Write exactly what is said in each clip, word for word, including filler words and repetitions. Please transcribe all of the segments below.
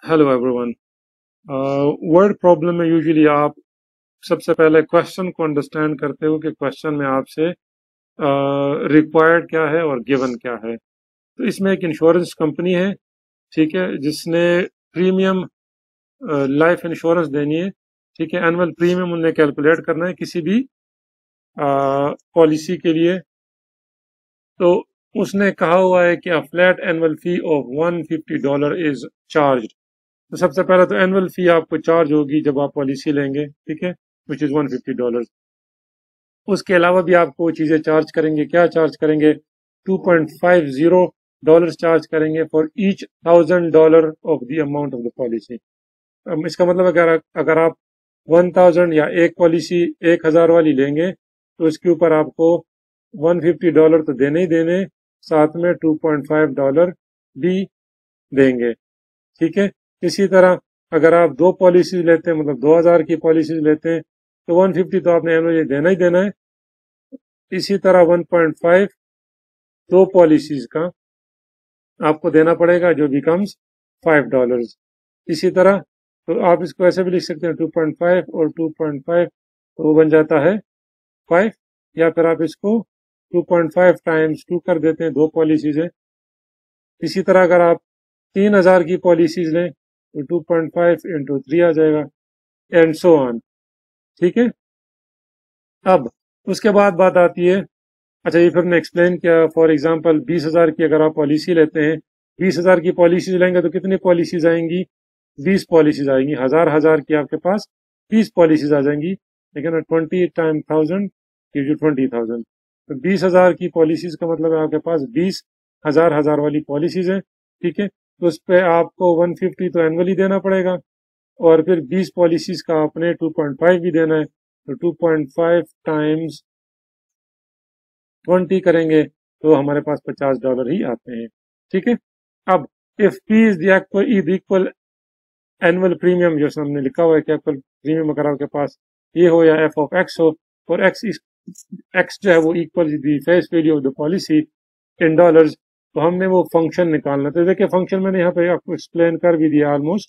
Hello everyone. Word problem में usually आप सबसे पहले क्वेश्चन को अंडरस्टैंड करते हो कि क्वेश्चन में आपसे रिक्वायर्ड क्या है और गिवन क्या है। तो इसमें एक इंश्योरेंस कंपनी है, ठीक है, जिसने प्रीमियम लाइफ इंश्योरेंस देनी है, ठीक है। एनुअल प्रीमियम उन्हें कैलकुलेट करना है किसी भी पॉलिसी के लिए। तो उसने कहा हुआ है कि a flat annual fee of one fifty dollar is charge. तो सबसे पहले तो एनुअल फी आपको चार्ज होगी जब आप पॉलिसी लेंगे, ठीक है, which is one fifty dollar. उसके अलावा भी आपको चीजें चार्ज करेंगे। क्या चार्ज करेंगे? Two point five zero dollar charge करेंगे for each thousand dollar of the amount of the policy. इसका मतलब अगर अगर आप वन थाउजेंड या एक पॉलिसी एक हजार वाली लेंगे तो इसके ऊपर आपको वन फिफ्टी डॉलर तो देने ही देने, साथ में टू पॉइंट फाइव डॉलर भी देंगे, ठीक है। इसी तरह अगर आप दो पॉलिसीज लेते हैं, मतलब दो हजार की पॉलिसीज लेते हैं, तो वन फिफ्टी तो आपने एनुअली देना ही देना है। इसी तरह वन पॉइंट फाइव दो पॉलिसीज का आपको देना पड़ेगा, जो बिकम्स फाइव डॉलर। इसी तरह तो आप इसको ऐसे भी लिख सकते हैं, टू पॉइंट फाइव और टू पॉइंट फाइव, तो वो बन जाता है फाइव। या फिर आप इसको two point five times two कर देते हैं, दो पॉलिसीज है। इसी तरह अगर आप तीन हजार की पॉलिसीज लें तो two point five into three आ जाएगा, एंड सो ऑन, ठीक है। अब उसके बाद बात आती है, अच्छा ये फिर ने एक्सप्लेन किया, फॉर एग्जांपल बीस हजार की अगर आप पॉलिसी लेते हैं, बीस हजार की पॉलिसीज लेंगे तो कितनी पॉलिसीज आएंगी? बीस पॉलिसीज आएंगी। हजार हजार की आपके पास बीस पॉलिसीज आ जाएंगी, लेकिन twenty time thousand gives you twenty thousand. तो बीस हजार की पॉलिसीज का मतलब है आपके पास बीस हजार हजार वाली पॉलिसीज है, ठीक है। तो उस पर आपको वन फिफ्टी तो एनुअली देना पड़ेगा, और फिर बीस पॉलिसीज का आपने टू पॉइंट फाइव भी देना है। तो two point five times twenty करेंगे तो हमारे पास पचास डॉलर ही आते हैं, ठीक है। अब if P is the equal annual premium, जो हमने लिखा हुआ है कि एनुअल प्रीमियम अगर आपके पास ये हो या एफ ऑफ एक्स हो, और एक्स एक्स जो है वो equal the face value of the policy in dollars, तो हमने वो फंक्शन निकालना। तो देखिए फंक्शन मैंने यहाँ पे आपको एक्सप्लेन कर भी दिया ऑलमोस्ट।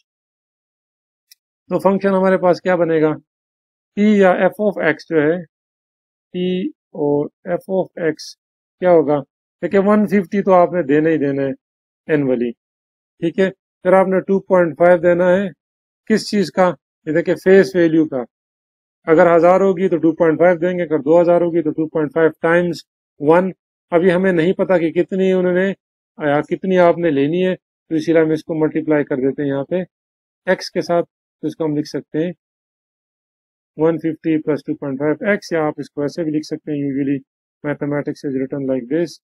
तो फंक्शन हमारे पास क्या बनेगा? पी या एफ ऑफ एक्स जो है, पी और एफ ऑफ एक्स क्या होगा? देखिए वन फिफ्टी तो आपने देना ही देना है एनुअली, ठीक है। फिर आपने टू पॉइंट फाइव देना है किस चीज का? ये देखिए फेस वैल्यू का। अगर हजार होगी तो टू पॉइंट फाइव देंगे, अगर दो हजार होगी तो two point five times one. अभी हमें नहीं पता कि कितनी उन्होंने या कितनी आपने लेनी है, तो इसीलिए हम इसको मल्टीप्लाई कर देते हैं यहाँ पे एक्स के साथ। तो इसको हम लिख सकते हैं one fifty plus two point five X, या आप इसको ऐसे भी लिख सकते हैं, usually mathematics is written like this.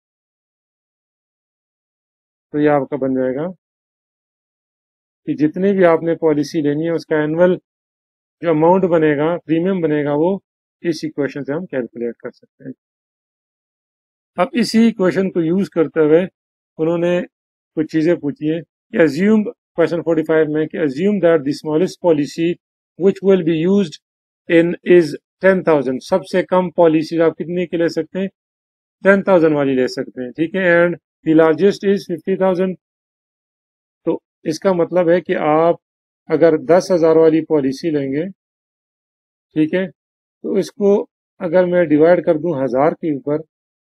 तो ये आपका बन जाएगा कि जितनी भी आपने पॉलिसी लेनी है उसका एनुअल जो अमाउंट बनेगा, प्रीमियम बनेगा, वो इस इक्वेशन से हम कैलकुलेट कर सकते हैं। अब इसी इक्वेशन को यूज करते हुए उन्होंने कुछ चीजें पूछी है कि अज्यूम, क्वेश्चन फोर्टी फाइव में, कि assume that the smallest policy which will be used in is ten thousand. सबसे कम पॉलिसी आप कितने की ले सकते हैं? टेन थाउजेंड वाली ले सकते हैं, ठीक है। And the largest is fifty thousand. तो इसका मतलब है कि आप अगर दस हजार वाली पॉलिसी लेंगे, ठीक है, तो इसको अगर मैं डिवाइड कर दूं हजार के ऊपर,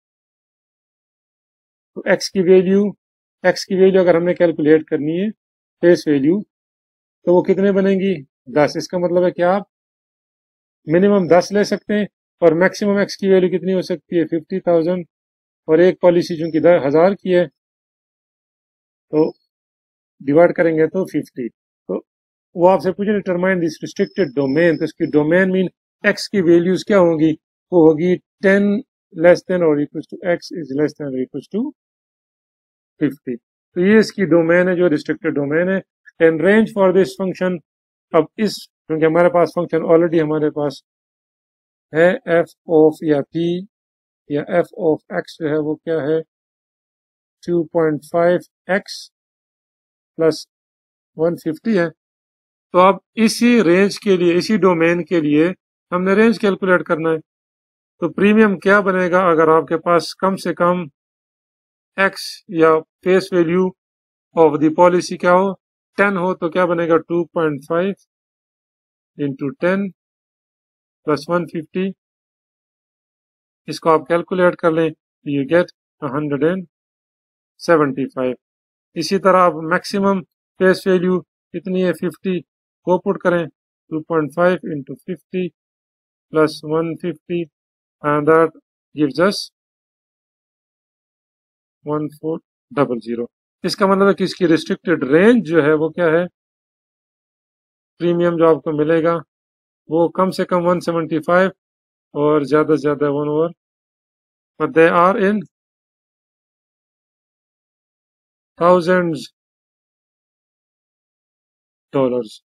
तो एक्स की वैल्यू एक्स की वैल्यू अगर हमने कैलकुलेट करनी है फेस वैल्यू, तो वो कितने बनेंगी? दस। इसका मतलब है कि आप मिनिमम दस ले सकते हैं, और मैक्सिमम एक्स की वैल्यू कितनी हो सकती है? Fifty thousand. और एक पॉलिसी चूंकि हजार की है तो डिवाइड करेंगे तो फिफ्टी। तो वो आपसे पूछे डिटरमाइन दिस रिस्ट्रिक्टेड डोमेन, तो इसकी डोमेन मीन एक्स की वैल्यूज क्या होंगी? वो होगी टेन लेस देन और equal to X is less than और इक्वल टू फिफ्टी। तो ये इसकी डोमेन है, जो रिस्ट्रिक्टेड डोमेन है। And range for this function, अब इस क्योंकि हमारे पास फंक्शन ऑलरेडी हमारे पास है एफ ऑफ या पी या एफ ऑफ एक्स जो है वो क्या है? Two point five X plus one fifty है। तो अब इसी रेंज के लिए, इसी डोमेन के लिए हमने रेंज कैलकुलेट करना है। तो प्रीमियम क्या बनेगा अगर आपके पास कम से कम एक्स या face value of the policy क्या हो? टेन हो तो क्या बनेगा, two point five into ten plus one fifty, इसको आप कैलकुलेट कर लें, you get hundred and seventy five. इसी तरह आप मैक्सिमम फेस वैल्यू कितनी है, फिफ्टी, को पुट करें, two point five into fifty plus one fifty and that gives us one four double zero. इसका मतलब है कि इसकी रिस्ट्रिक्टेड रेंज जो है वो क्या है, प्रीमियम जो आपको मिलेगा वो कम से कम वन सेवेंटी फाइव और ज़्यादा से ज़्यादा one over, but they are in thousands dollars.